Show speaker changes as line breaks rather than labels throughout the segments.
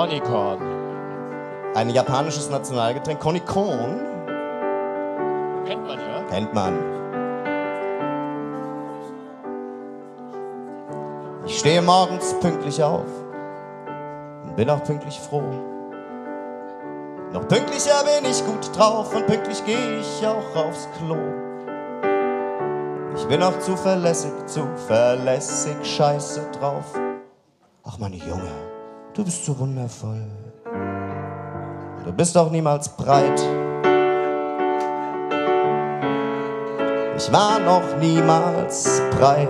Corn.
Ein japanisches Nationalgetränk. Corn.
Kennt man, ja?
Kennt man. Ich stehe morgens pünktlich auf und bin auch pünktlich froh. Noch pünktlicher bin ich gut drauf und pünktlich gehe ich auch aufs Klo. Ich bin auch zuverlässig scheiße drauf. Ach, meine Junge, du bist so wundervoll. Du bist auch niemals breit. Ich war noch niemals breit.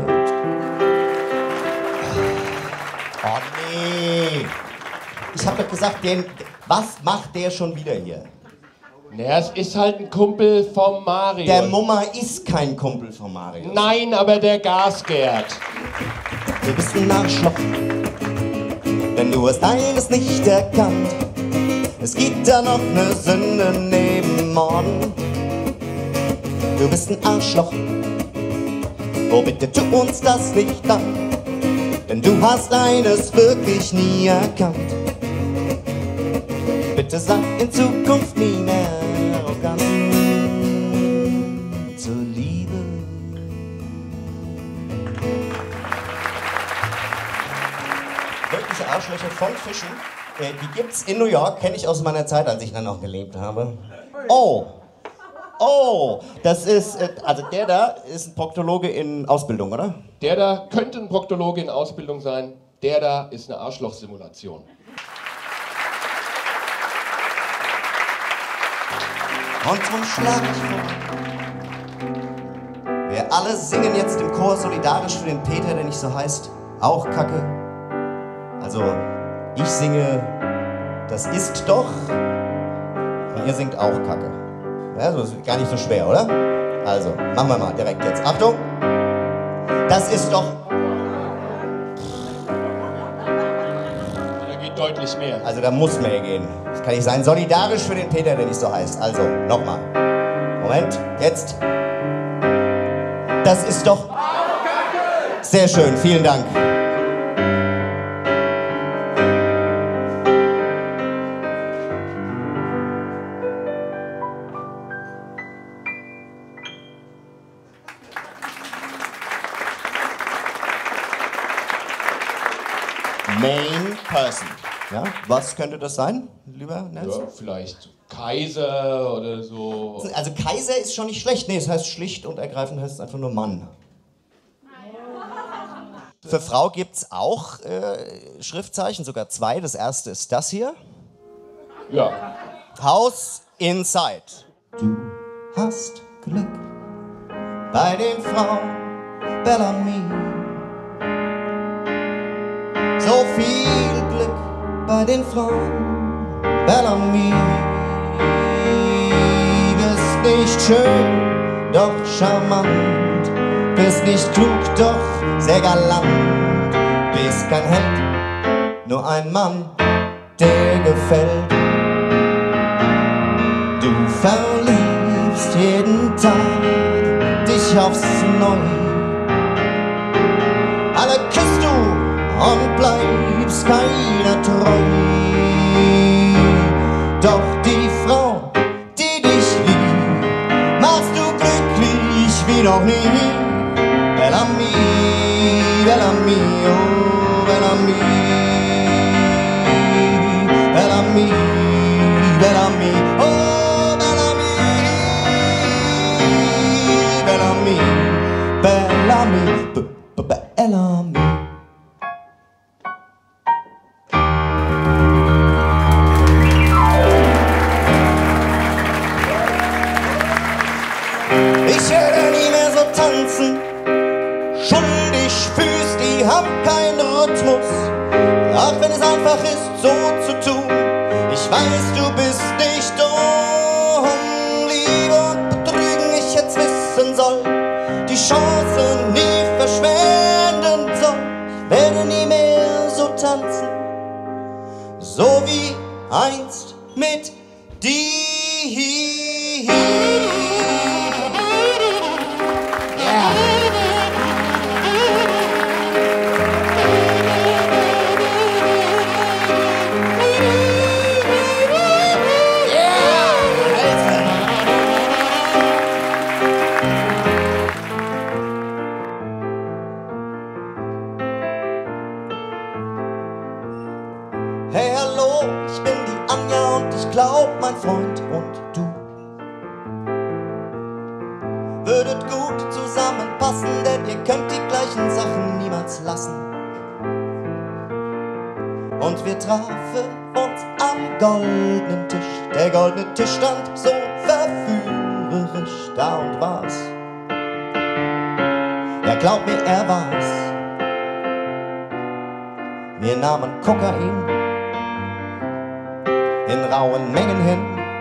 Oh nee. Ich hab doch gesagt, was macht der schon wieder hier?
Naja, es ist halt ein Kumpel vom Mario.
Der Mummer ist kein Kumpel von Mario.
Nein, aber der Gasgerd.
Du bist ein Arschloch, denn du hast eines nicht erkannt. Es gibt da noch eine Sünde neben Morden. Du bist ein Arschloch, oh bitte tu uns das nicht an, denn du hast eines wirklich nie erkannt. Bitte sag in Zukunft nie mehr arrogant zur Liebe. Wirkliche Arschlöcher von Fischen, die gibt's in New York, kenne ich aus meiner Zeit, als ich dann noch gelebt habe. Oh, das ist, also der da ist ein Proktologe in Ausbildung, oder?
Der da könnte ein Proktologe in Ausbildung sein. Der da ist eine Arschlochsimulation.
Und nun schlag ich vor. Wir alle singen jetzt im Chor solidarisch für den Peter, der nicht so heißt. Auch Kacke. Also, ich singe, das ist doch. Und ihr singt auch Kacke. Ja, das ist gar nicht so schwer, oder? Also, machen wir mal direkt jetzt. Achtung! Das ist doch.
Da geht deutlich mehr.
Also, da muss mehr gehen. Das kann nicht sein. Solidarisch für den Peter, der nicht so heißt. Also, nochmal. Moment, jetzt. Das ist doch. Sehr schön, vielen Dank. Main Person. Ja, was könnte das sein, lieber Nelson?
Ja, vielleicht Kaiser oder so.
Also Kaiser ist schon nicht schlecht. Nee, es heißt schlicht und ergreifend heißt es einfach nur Mann. Für Frau gibt es auch Schriftzeichen, sogar zwei. Das erste ist das hier.
Ja.
House Inside. Du hast Glück bei den Frauen Bellamy. So viel Glück bei den Frauen Bellamy. Bist nicht schön, doch charmant. Bist nicht klug, doch sehr galant. Bist kein Held, nur ein Mann, der gefällt. Du verliebst jeden Tag dich aufs Neue. Alle küsst du und bleibst keiner treu. Doch die Frau, die dich liebt, machst du glücklich wie noch nie. Bellamy, Bellamy, oh Bellamy, Bellamy, Bellamy, oh Bellamy, Bellamy, Bellamy, Bellamy. Ich werde nie mehr so tanzen. Schuldig fühlst, die haben keinen Rhythmus. Auch wenn es einfach ist, so zu tun. Ich weiß, du bist nicht dumm. Liebe und Betrügen, ich jetzt wissen soll. Die Chance nie verschwenden soll. Ich werde nie mehr so tanzen. So wie einst mit dir. Hope, mein Freund, und du würdet gut zusammenpassen, denn ihr könnt die gleichen Sachen niemals lassen. Und wir trafen uns am goldenen Tisch. Der goldene Tisch stand so verführerisch da und war's. Ja, glaub mir, er war's. Wir nahmen Kokain in rauen Mengen hin,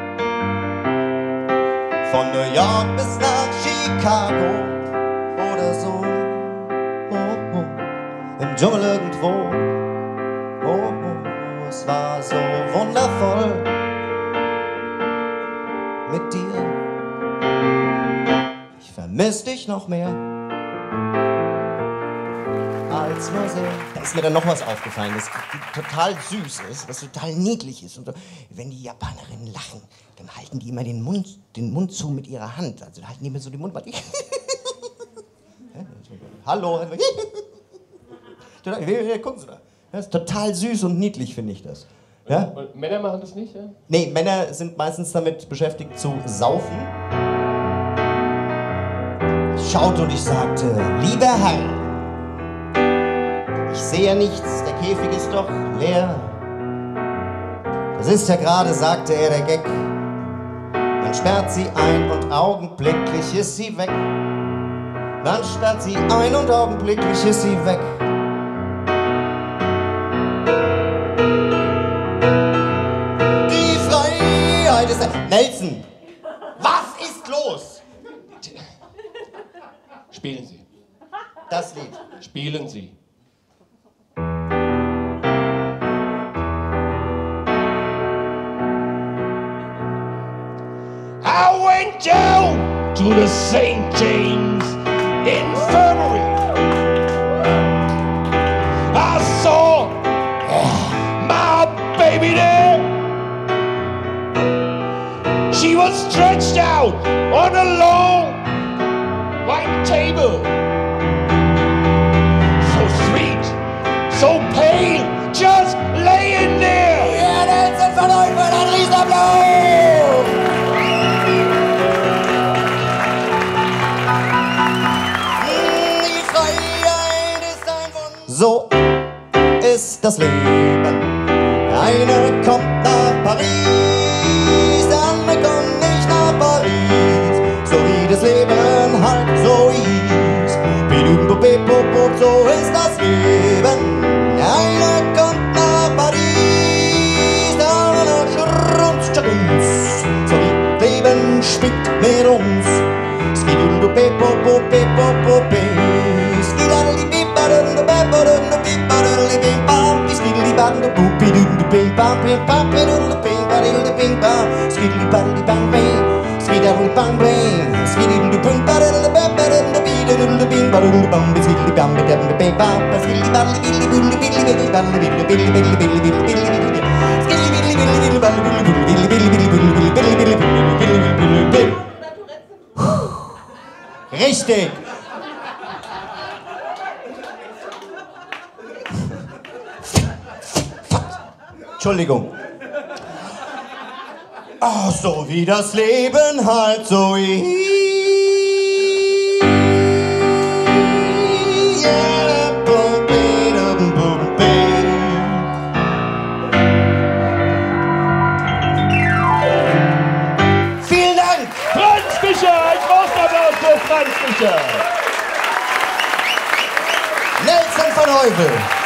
von New York bis nach Chicago oder so. Oh, oh, im Dschungel irgendwo. Oh, oh, es war so wundervoll mit dir. Ich vermiss dich noch mehr als nur sehr. Da ist mir dann noch was aufgefallen, das total süß ist, was total niedlich ist. Und so, wenn die Japanerinnen lachen, dann halten die immer den Mund zu mit ihrer Hand. Also halten die immer so den Mund. Hallo. Gucken Sie da. Das ist total süß und niedlich, finde ich das. Ja?
Und Männer machen das nicht, ja?
Nee, Männer sind meistens damit beschäftigt zu saufen. Ich schaute und ich sagte, lieber Herr, ich sehe nichts, der Käfig ist doch leer. Das ist ja gerade, sagte er, der Gag. Man sperrt sie ein und augenblicklich ist sie weg. Man sperrt sie ein und augenblicklich ist sie weg. Die Freiheit ist... Nelson, was ist los?
Spielen Sie.
Das Lied.
Spielen Sie. I went down to the St. James Infirmary. I saw my baby there. She was stretched out on a long white table. So sweet, so pale, just laying there.
Ja, Nelson von euch wird ein Riesenapplaus! Die Freiheit ist ein Wunder. So ist das Leben. Eine kommt nach Paris, der andere kommt nicht nach Paris. So wie das Leben halt so ist. So ist das Leben. Einer kommt nach Paris, der andere nach Schrunz. So wie das Leben spielt mit uns. Skididu pepo po pepo po pe. Skidali bibadun bebadun bibadun bim bam. Skidali badun bu bidun bim bam bim bam bidun bim badun bim bam. Skidali badun bam bam. Skidali bam bam. Skidali bam badun bebadun bidun bim badun bam. Skidali bam bam bim bam. Skidali badun billi billi billi badun billi billi billi billi billi billi. Skidali billi billi billi badun billi billi billi billi billi billi billi billi. Richtig! Entschuldigung. Oh, so wie das Leben halt so ist. Vielen Dank!
Franz Fischer, ein großer Applaus für Franz Fischer.
Nelson van Heuvel.